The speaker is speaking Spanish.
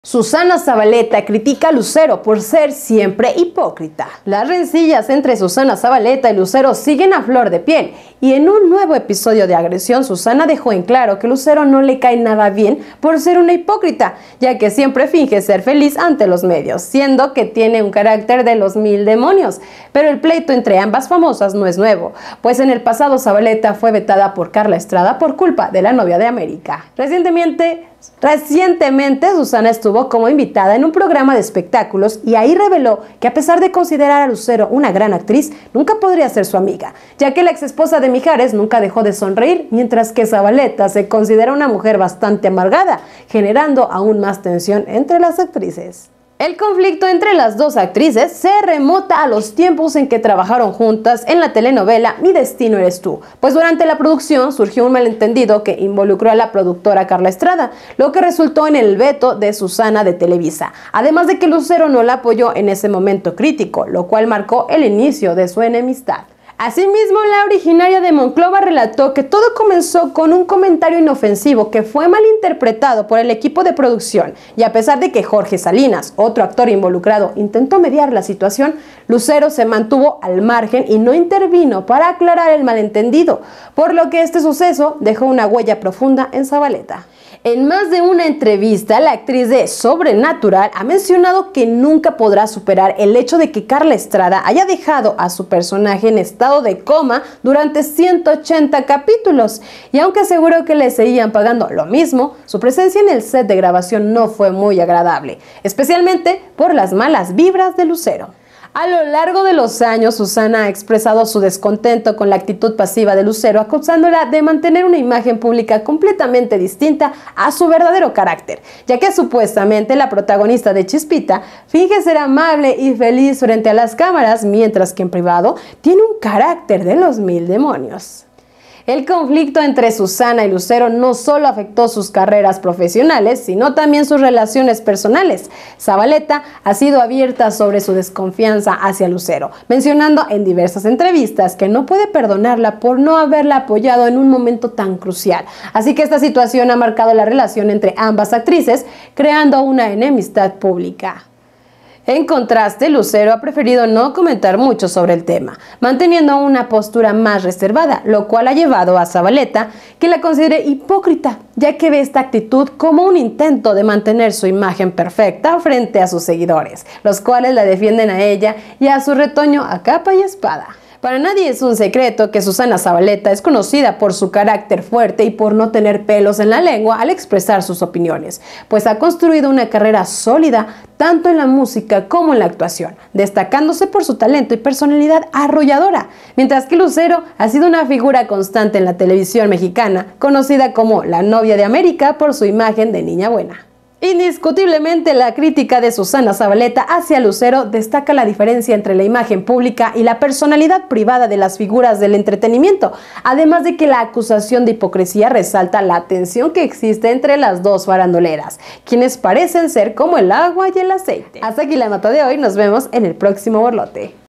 Susana Zabaleta critica a Lucero por ser siempre hipócrita. Las rencillas entre Susana Zabaleta y Lucero siguen a flor de piel y en un nuevo episodio de agresión Susana dejó en claro que Lucero no le cae nada bien por ser una hipócrita, ya que siempre finge ser feliz ante los medios, siendo que tiene un carácter de los 1000 demonios. Pero el pleito entre ambas famosas no es nuevo, pues en el pasado Zabaleta fue vetada por Carla Estrada por culpa de la novia de América. Recientemente Susana estuvo como invitada en un programa de espectáculos y ahí reveló que a pesar de considerar a Lucero una gran actriz, nunca podría ser su amiga, ya que la ex esposa de Mijares nunca dejó de sonreír, mientras que Zabaleta se considera una mujer bastante amargada, generando aún más tensión entre las actrices. El conflicto entre las dos actrices se remota a los tiempos en que trabajaron juntas en la telenovela Mi Destino Eres Tú, pues durante la producción surgió un malentendido que involucró a la productora Carla Estrada, lo que resultó en el veto de Susana de Televisa, además de que Lucero no la apoyó en ese momento crítico, lo cual marcó el inicio de su enemistad. Asimismo, la originaria de Monclova relató que todo comenzó con un comentario inofensivo que fue malinterpretado por el equipo de producción y a pesar de que Jorge Salinas, otro actor involucrado, intentó mediar la situación, Lucero se mantuvo al margen y no intervino para aclarar el malentendido, por lo que este suceso dejó una huella profunda en Zabaleta. En más de una entrevista, la actriz de Sobrenatural ha mencionado que nunca podrá superar el hecho de que Carla Estrada haya dejado a su personaje en estado de coma durante 180 capítulos. Y aunque aseguró que le seguían pagando lo mismo, su presencia en el set de grabación no fue muy agradable, especialmente por las malas vibras de Lucero. A lo largo de los años, Susana ha expresado su descontento con la actitud pasiva de Lucero, acusándola de mantener una imagen pública completamente distinta a su verdadero carácter, ya que supuestamente la protagonista de Chispita finge ser amable y feliz frente a las cámaras, mientras que en privado tiene un carácter de los 1000 demonios. El conflicto entre Susana y Lucero no solo afectó sus carreras profesionales, sino también sus relaciones personales. Zabaleta ha sido abierta sobre su desconfianza hacia Lucero, mencionando en diversas entrevistas que no puede perdonarla por no haberla apoyado en un momento tan crucial. Así que esta situación ha marcado la relación entre ambas actrices, creando una enemistad pública. En contraste, Lucero ha preferido no comentar mucho sobre el tema, manteniendo una postura más reservada, lo cual ha llevado a Zabaleta que la considere hipócrita, ya que ve esta actitud como un intento de mantener su imagen perfecta frente a sus seguidores, los cuales la defienden a ella y a su retoño a capa y espada. Para nadie es un secreto que Susana Zabaleta es conocida por su carácter fuerte y por no tener pelos en la lengua al expresar sus opiniones, pues ha construido una carrera sólida tanto en la música como en la actuación, destacándose por su talento y personalidad arrolladora, mientras que Lucero ha sido una figura constante en la televisión mexicana, conocida como la novia de América por su imagen de niña buena. Indiscutiblemente, la crítica de Susana Zabaleta hacia Lucero destaca la diferencia entre la imagen pública y la personalidad privada de las figuras del entretenimiento, además de que la acusación de hipocresía resalta la tensión que existe entre las dos faranduleras, quienes parecen ser como el agua y el aceite. Hasta aquí la nota de hoy, nos vemos en el próximo borlote.